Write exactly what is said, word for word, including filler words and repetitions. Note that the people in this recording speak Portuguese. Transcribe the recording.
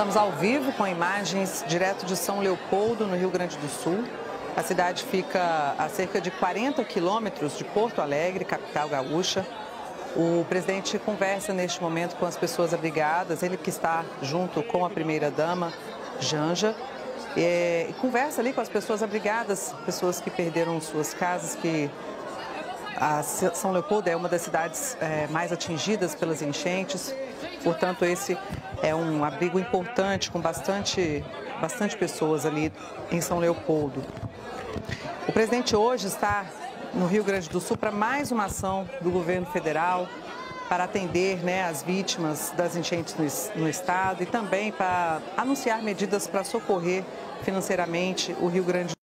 Estamos ao vivo com imagens direto de São Leopoldo, no Rio Grande do Sul. A cidade fica a cerca de quarenta quilômetros de Porto Alegre, capital gaúcha. O presidente conversa neste momento com as pessoas abrigadas, ele que está junto com a primeira-dama, Janja, e conversa ali com as pessoas abrigadas, pessoas que perderam suas casas, que a São Leopoldo é uma das cidades é, mais atingidas pelas enchentes, portanto esse é um abrigo importante com bastante, bastante pessoas ali em São Leopoldo. O presidente hoje está no Rio Grande do Sul para mais uma ação do governo federal para atender, né, as vítimas das enchentes no, no estado e também para anunciar medidas para socorrer financeiramente o Rio Grande do Sul.